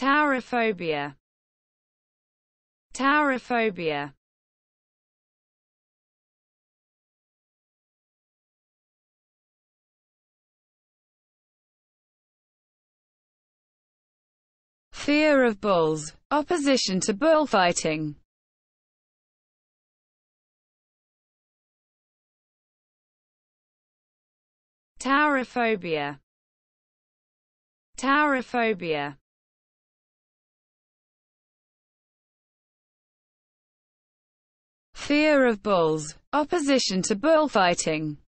Taurophobia. Taurophobia. Fear of bulls. Opposition to bullfighting. Taurophobia. Taurophobia. Fear of bulls. Opposition to bullfighting.